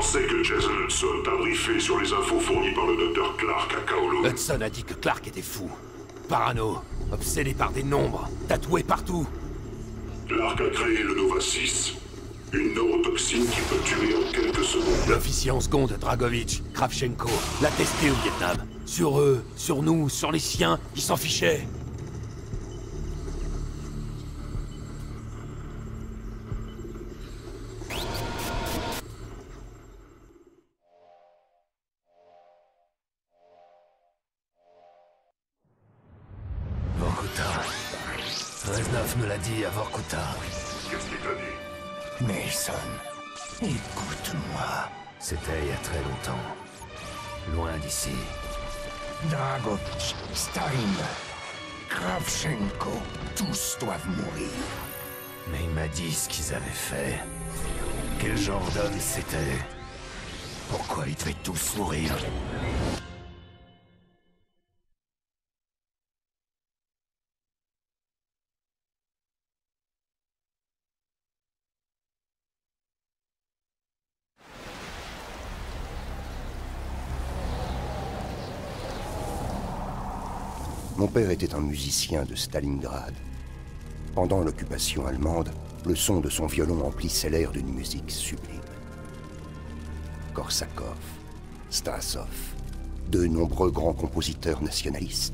pensais que Jason Hudson t'a briefé sur les infos fournies par le docteur Clark à Kowloon. Hudson a dit que Clark était fou. Parano, obsédé par des nombres, tatoué partout. Clark a créé le Nova 6. Une neurotoxine qui peut tuer en quelques secondes. L'officier en seconde, Dragovitch, Kravchenko, l'a testé au Vietnam. Sur eux, sur nous, sur les siens, ils s'en fichaient. Vorkuta. Reznov me l'a dit à Vorkuta. Qu'est-ce qu'il t'a dit? Mason, écoute-moi. C'était il y a très longtemps. Loin d'ici. Dragovitch, Steiner, Kravchenko, tous doivent mourir. Mais il m'a dit ce qu'ils avaient fait. Quel genre d'homme c'était. Pourquoi ils devaient tous mourir. Mon père était un musicien de Stalingrad. Pendant l'occupation allemande, le son de son violon emplissait l'air d'une musique sublime. Korsakov, Strassov, de nombreux grands compositeurs nationalistes.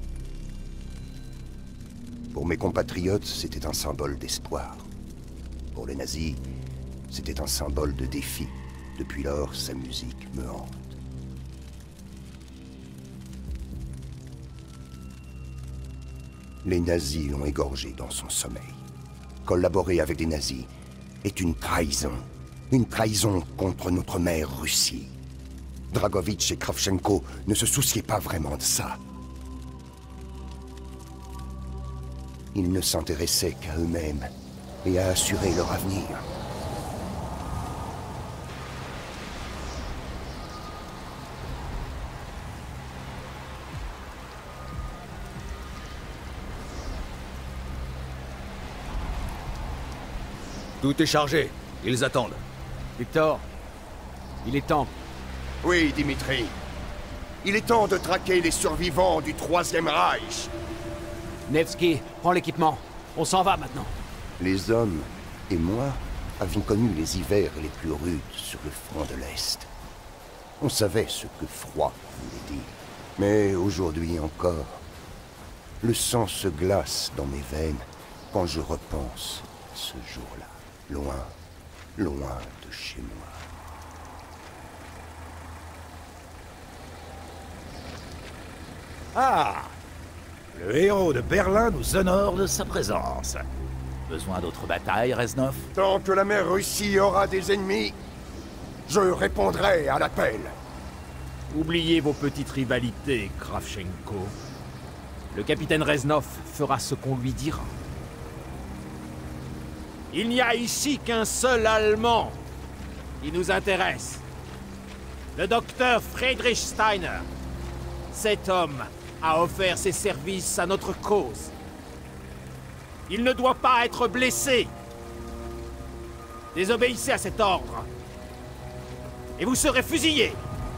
Pour mes compatriotes, c'était un symbole d'espoir. Pour les nazis, c'était un symbole de défi. Depuis lors, sa musique me hante. Les nazis l'ont égorgé dans son sommeil. Collaborer avec des nazis est une trahison. Une trahison contre notre mère Russie. Dragovitch et Kravchenko ne se souciaient pas vraiment de ça. Ils ne s'intéressaient qu'à eux-mêmes et à assurer leur avenir. Tout est chargé. Ils attendent. Victor, il est temps. Oui, Dimitri. Il est temps de traquer les survivants du Troisième Reich. Nevsky, prends l'équipement. On s'en va maintenant. Les hommes et moi avions connu les hivers les plus rudes sur le front de l'Est. On savait ce que froid voulait dire. Mais aujourd'hui encore, le sang se glace dans mes veines quand je repense à ce jour-là. Loin, loin de chez moi. Ah! Le héros de Berlin nous honore de sa présence. Besoin d'autres batailles, Reznov? Tant que la mère Russie aura des ennemis, je répondrai à l'appel. Oubliez vos petites rivalités, Kravchenko. Le capitaine Reznov fera ce qu'on lui dira. Il n'y a ici qu'un seul Allemand qui nous intéresse. Le docteur Friedrich Steiner. Cet homme a offert ses services à notre cause. Il ne doit pas être blessé. Désobéissez à cet ordre. Et vous serez fusillés.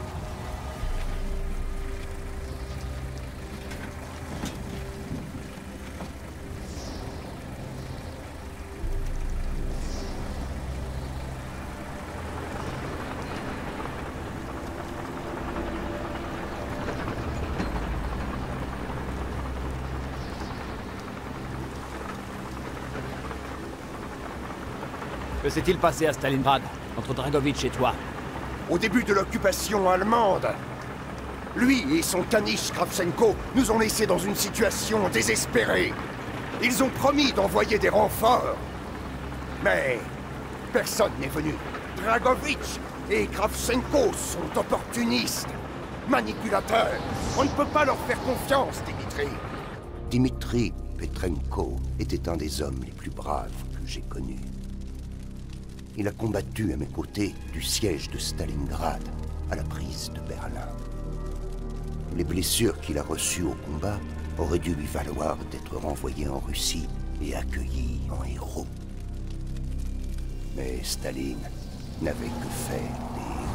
Que s'est-il passé à Stalingrad, entre Dragovitch et toi? Au début de l'occupation allemande, lui et son caniche Kravchenko nous ont laissés dans une situation désespérée. Ils ont promis d'envoyer des renforts. Mais personne n'est venu. Dragovitch et Kravchenko sont opportunistes, manipulateurs. On ne peut pas leur faire confiance, Dimitri. Dimitri Petrenko était un des hommes les plus braves que j'ai connus. Il a combattu à mes côtés du siège de Stalingrad à la prise de Berlin. Les blessures qu'il a reçues au combat auraient dû lui valoir d'être renvoyé en Russie et accueilli en héros. Mais Staline n'avait que faire des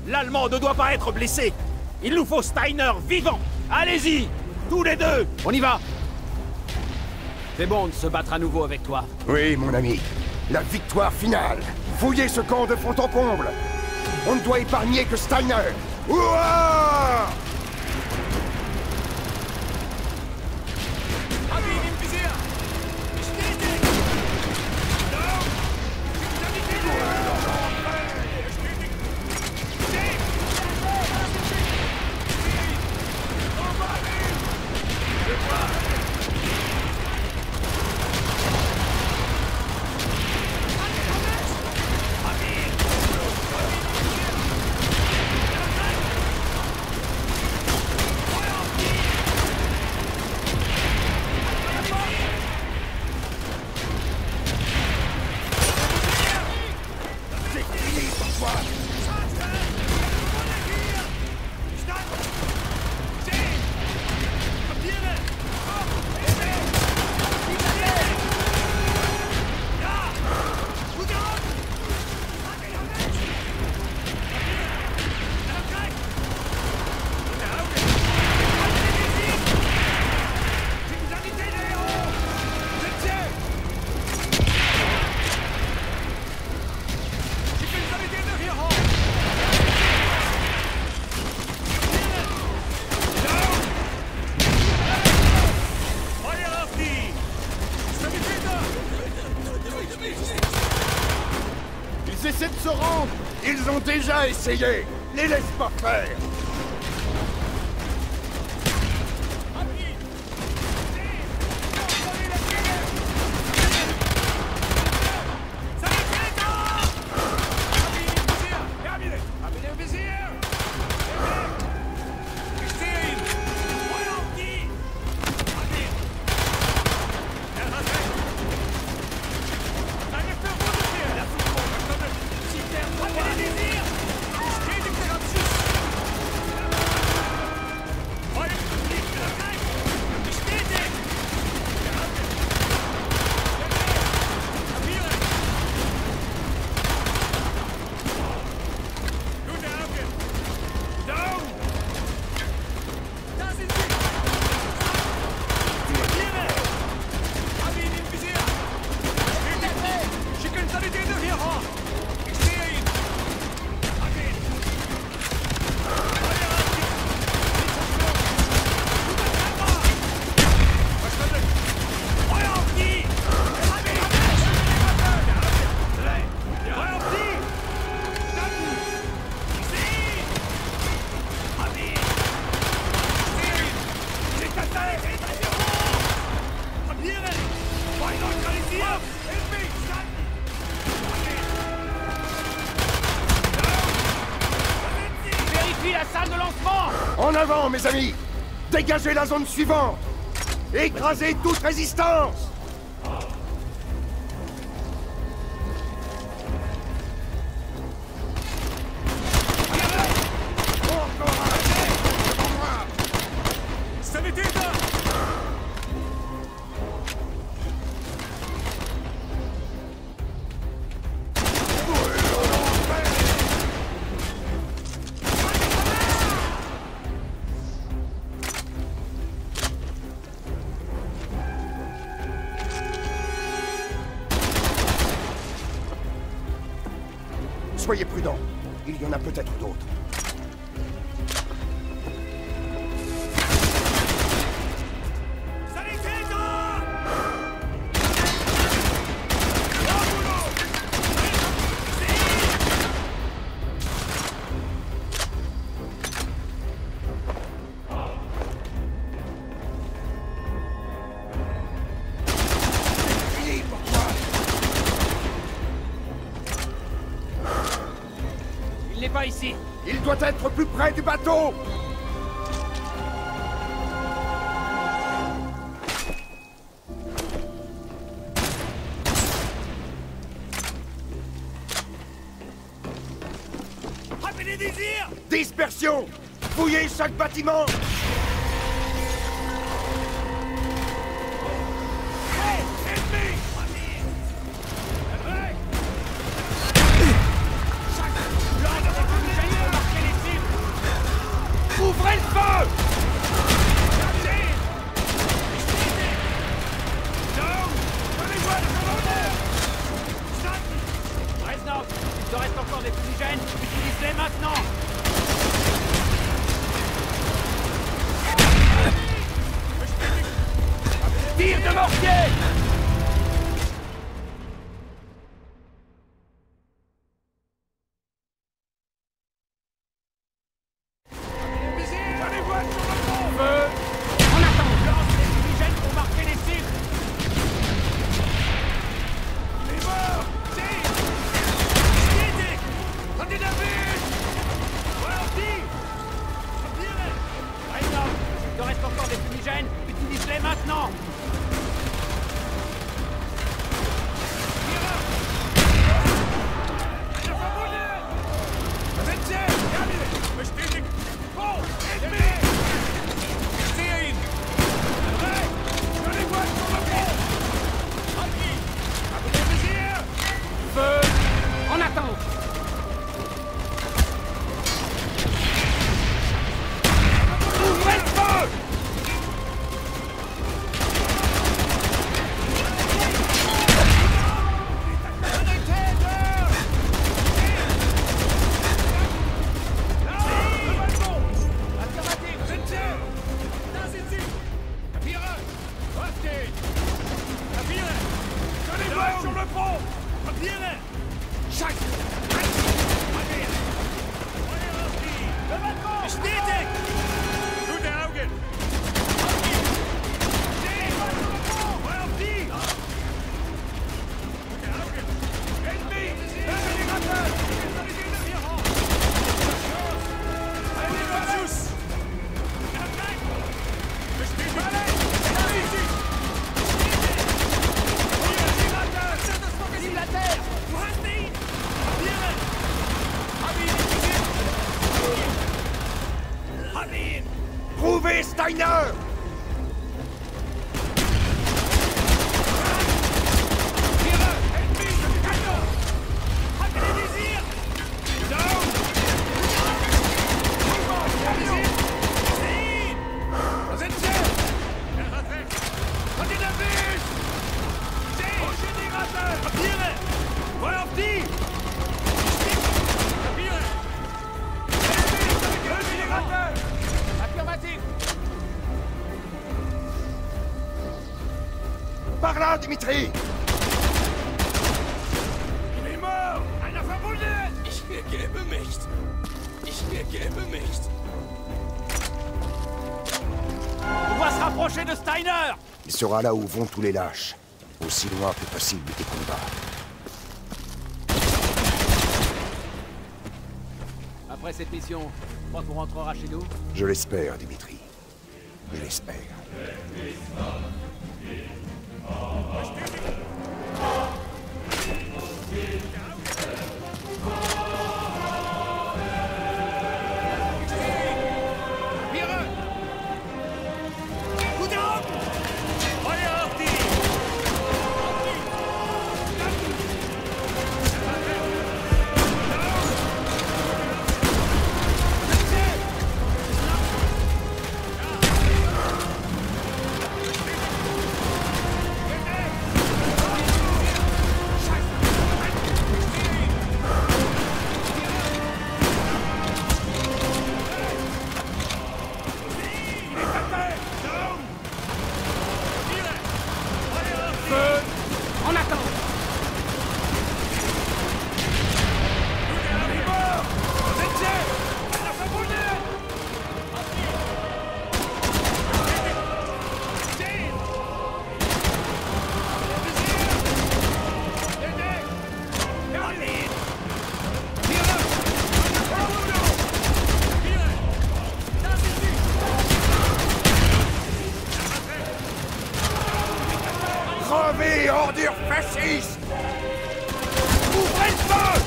L'Allemand ne doit pas être blessé. Il nous faut Steiner vivant. Allez-y, tous les deux. On y va. C'est bon de se battre à nouveau avec toi. Oui, mon ami. La victoire finale. Fouillez ce camp de fond en comble. On ne doit épargner que Steiner. Ouah! Ils essaient de se rendre. Ils ont déjà essayé. Les laisse pas faire. En avant, mes amis! Dégagez la zone suivante! Écrasez toute résistance! Soyez prudents. Il y en a peut-être d'autres. Il n'est pas ici. Il doit être plus près du bateau! Dispersion! Fouillez chaque bâtiment! fumigènes! Utilise-les maintenant! Tire de mortier! Il te reste encore des fumigènes, utilise-les maintenant! Feu! En attente! Ouvrez le feu! Sur le front! Bestätigt! Gute Augen! Feuer auf die! Gute Augen! Enemy! Öffne die Ratte! Ein Schuss! Bestätigt! Trouvez Steiner! Par là, Dimitri! Il est mort! Einer verwundet! Ich ergebe mich! Ich ergebe mich! On doit se rapprocher de Steiner! Il sera là où vont tous les lâches. Aussi loin que possible des combats. Après cette mission, tu crois qu'on rentrera chez nous? Je l'espère, Dimitri. Je l'espère. Crevez, ordure fasciste! Ouvrez le feu!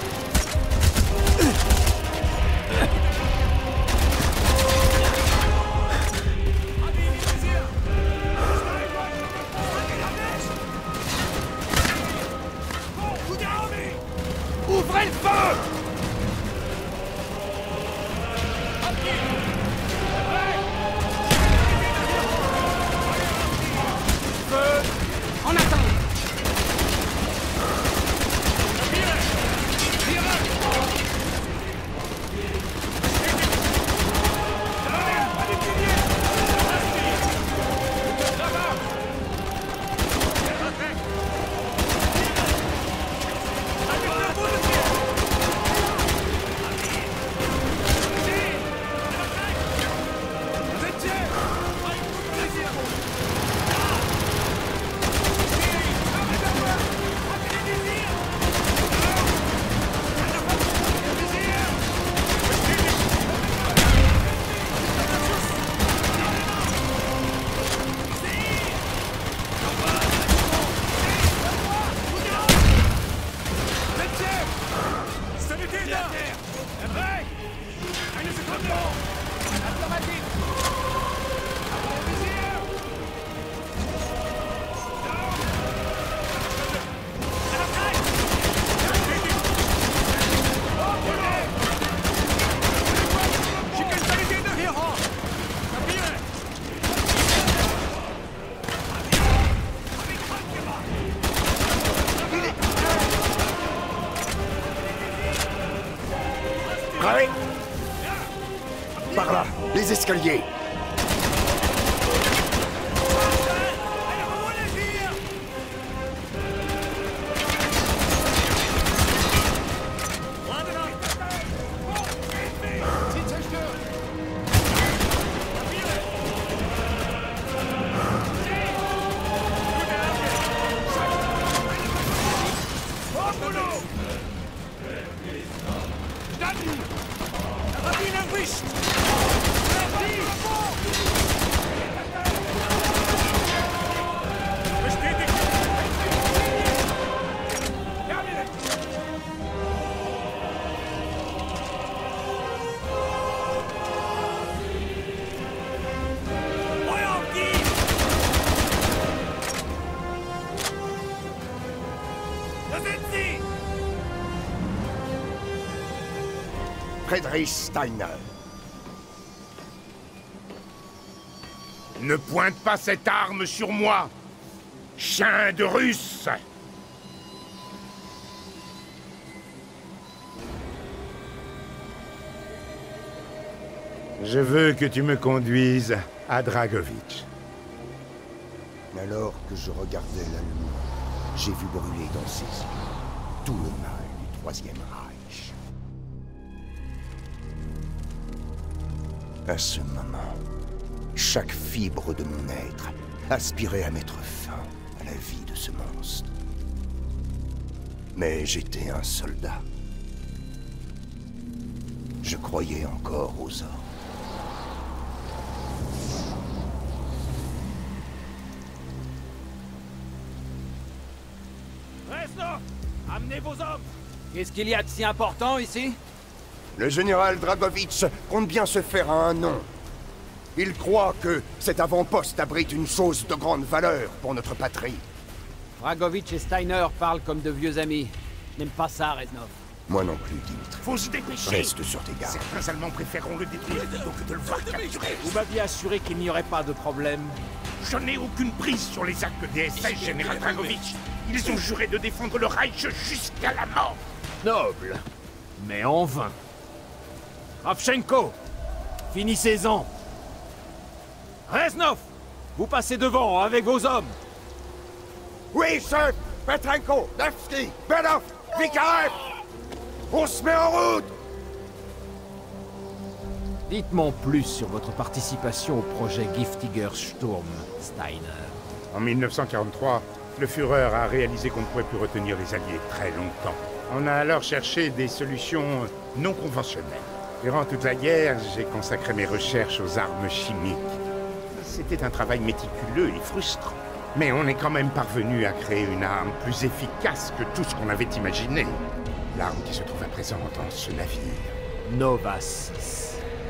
Ouvrez le feu! Feu! En attente! Prêt? Par là, les escaliers. Friedrich Steiner. Ne pointe pas cette arme sur moi, chien de Russe! Je veux que tu me conduises à Dragovich. Alors que je regardais l'Allemand, j'ai vu brûler dans ses yeux tout le mal du Troisième Reich. À ce moment, chaque fibre de mon être aspirait à mettre fin à la vie de ce monstre. Mais j'étais un soldat. Je croyais encore aux ordres. Reznov, amenez vos hommes! Qu'est-ce qu'il y a de si important ici? Le général Dragovich compte bien se faire un nom. Il croit que cet avant-poste abrite une chose de grande valeur pour notre patrie. Dragovich et Steiner parlent comme de vieux amis. Je n'aime pas ça, Reznov. Moi non plus, Dimitri. Faut se dépêcher! Reste sur tes gardes. Certains Allemands préféreront le détruire plutôt que de le voir capturé. Vous m'aviez assuré qu'il n'y aurait pas de problème. Je n'ai aucune prise sur les actes des SS, général Dragovich. Ils ont juré de défendre le Reich jusqu'à la mort. Noble, mais en vain. Kravchenko, finissez-en. Reznov, vous passez devant avec vos hommes. Oui, chef! Petrenko, Nevsky, Belov, Vikarev! On se met en route! Dites-moi plus sur votre participation au projet Giftiger Sturm, Steiner. En 1943, le Führer a réalisé qu'on ne pouvait plus retenir les Alliés très longtemps. On a alors cherché des solutions non conventionnelles. Durant toute la guerre, j'ai consacré mes recherches aux armes chimiques. C'était un travail méticuleux et frustrant. Mais on est quand même parvenu à créer une arme plus efficace que tout ce qu'on avait imaginé. L'arme qui se trouve à présent dans ce navire. Nova 6.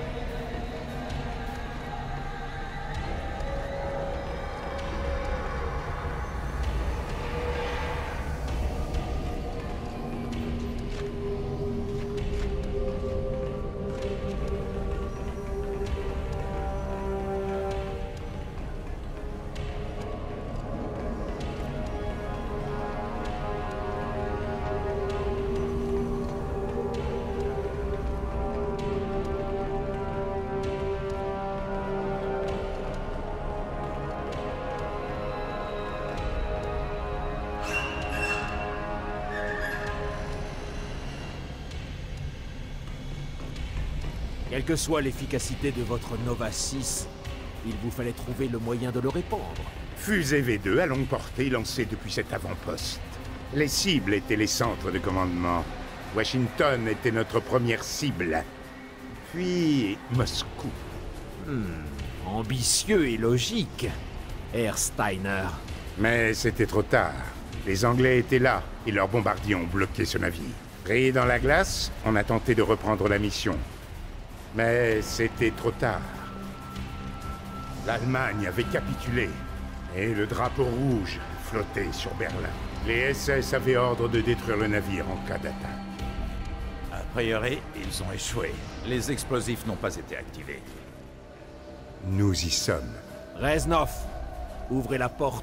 Quelle que soit l'efficacité de votre Nova 6, il vous fallait trouver le moyen de le répandre. Fusée V2 à longue portée lancée depuis cet avant-poste. Les cibles étaient les centres de commandement. Washington était notre première cible. Puis Moscou. Ambitieux et logique, Herr Steiner. Mais c'était trop tard. Les Anglais étaient là et leurs bombardiers ont bloqué ce navire. Pris dans la glace, on a tenté de reprendre la mission. Mais c'était trop tard. L'Allemagne avait capitulé et le drapeau rouge flottait sur Berlin. Les SS avaient ordre de détruire le navire en cas d'attaque. A priori, ils ont échoué. Les explosifs n'ont pas été activés. Nous y sommes. Reznov, ouvrez la porte.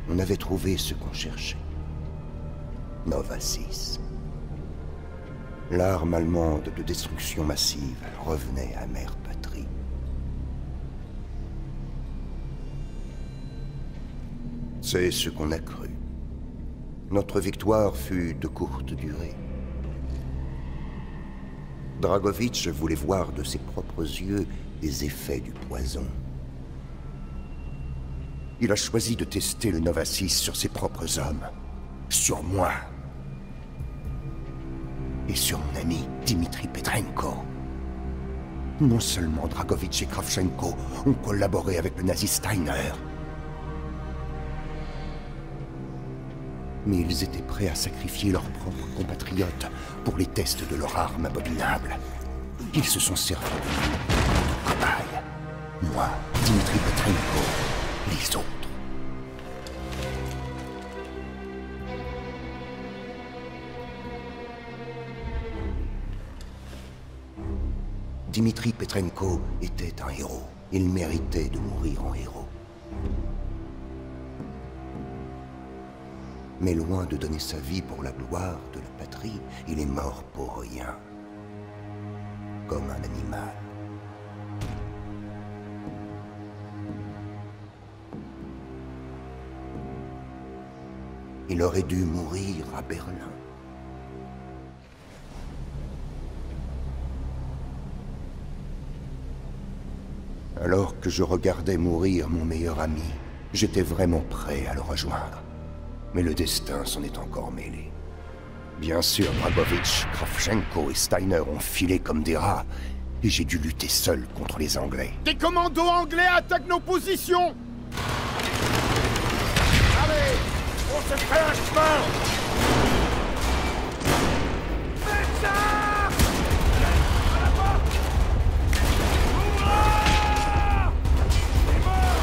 on avait trouvé ce qu'on cherchait. Nova 6. L'arme allemande de destruction massive revenait à mère patrie. C'est ce qu'on a cru. Notre victoire fut de courte durée. Dragovitch voulait voir de ses propres yeux les effets du poison. Il a choisi de tester le Nova 6 sur ses propres hommes. Sur moi. Et sur mon ami Dimitri Petrenko. Non seulement Dragovitch et Kravchenko ont collaboré avec le nazi Steiner, mais ils étaient prêts à sacrifier leurs propres compatriotes pour les tests de leur arme abominable. Ils se sont servis de nous de cobayes. Moi, Dimitri Petrenko, les autres. Dimitri Petrenko était un héros. Il méritait de mourir en héros. Mais loin de donner sa vie pour la gloire de la patrie, il est mort pour rien. Comme un animal. Il aurait dû mourir à Berlin. Alors que je regardais mourir mon meilleur ami, j'étais vraiment prêt à le rejoindre. Mais le destin s'en est encore mêlé. Bien sûr, Dragovitch, Kravchenko et Steiner ont filé comme des rats, et j'ai dû lutter seul contre les Anglais. Des commandos anglais attaquent nos positions! Allez, on se fait un chemin! Faites ça! À la porte! Hurrah! C'est mort!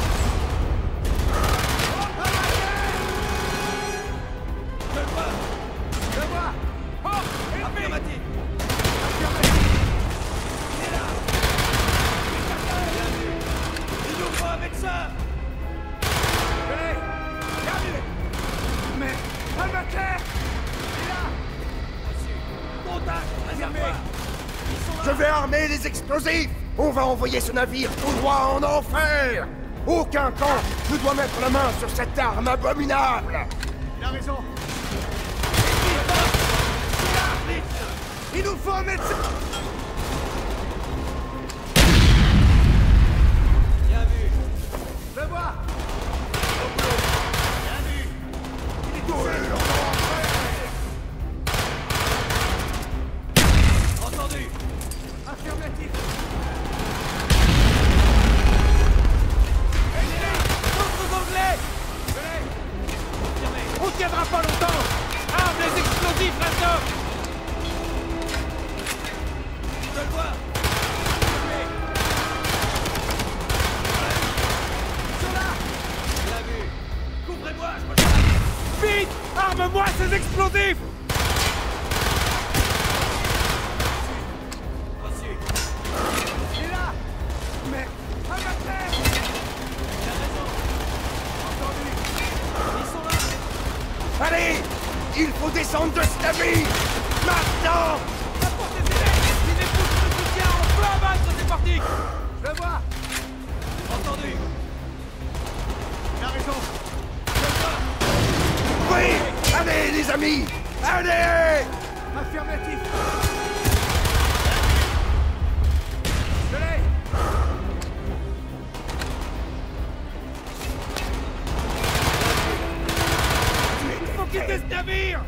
Je le vois! Je le vois! Oh! Affirmatif! Affirmatif! Il est là! Bien vu! Il nous faut avec ça! Venez! Bien vu! Mais... Almater! Il est là! Reçu! Contact! Réservé! Je vais armer les explosifs! On va envoyer ce navire tout droit en enfer! Aucun camp ne doit mettre la main sur cette arme abominable! Il a raison! Il nous faut un médecin! Bien vu! Je le vois! Au boulot! Bien vu! Il est tout seul! Entendu! Affirmatif! D'autres Anglais! Venez! Confirmé! On tiendra pas longtemps! Arme les explosifs, Razov! Je le vois! Cela! Bien vu! Couvrez-moi, je me charge! Vite! Arme-moi ces explosifs! Reçu! Il est là! Mais... à ma terre! Il a raison! Entendu! Ils sont là! Allez! Il faut descendre de ce navire! Maintenant! C'est parti! Je le vois! Entendu! Il a raison! Je le vois! Oui! Allez, les amis! Allez! Affirmatif! Je l'ai! Il faut quitter ce navire!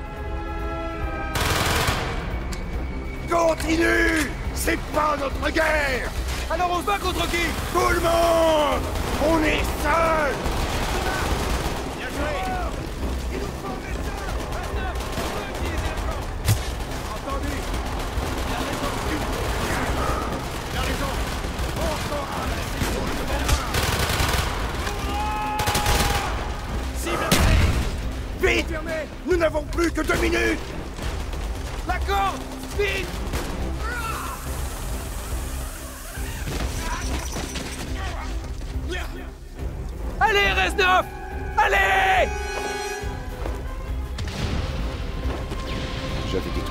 Continue! C'est pas notre guerre! Alors on se bat contre qui? Tout le monde! On est seuls! Bien joué! Il nous faut un médecin! Maintenant, on peut utiliser le camp! Entendu! Il a raison! Il a raison! Encore un essai sur le terrain! Cible arrêtée! Vite! Nous n'avons plus que 2 minutes! La corde! Vite! Allez, Reznov! Allez!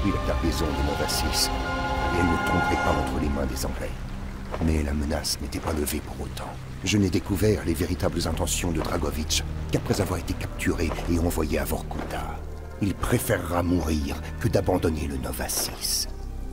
détruit la cargaison de Nova 6, et elle ne tomberait pas entre les mains des Anglais. Mais la menace n'était pas levée pour autant. Je n'ai découvert les véritables intentions de Dragovich qu'après avoir été capturé et envoyé à Vorkuta. Il préférera mourir que d'abandonner le Nova 6.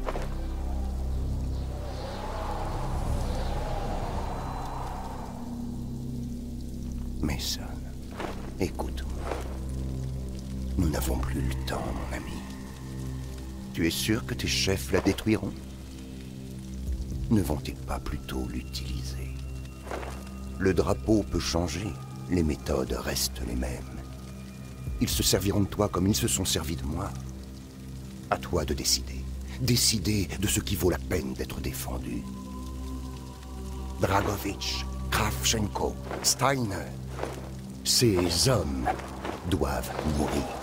Mason, écoute-moi. Nous n'avons plus le temps, mon ami. Tu es sûr que tes chefs la détruiront? Ne vont-ils pas plutôt l'utiliser? Le drapeau peut changer, les méthodes restent les mêmes. Ils se serviront de toi comme ils se sont servis de moi. À toi de décider. Décider de ce qui vaut la peine d'être défendu. Dragovich, Kravchenko, Steiner. Ces hommes doivent mourir.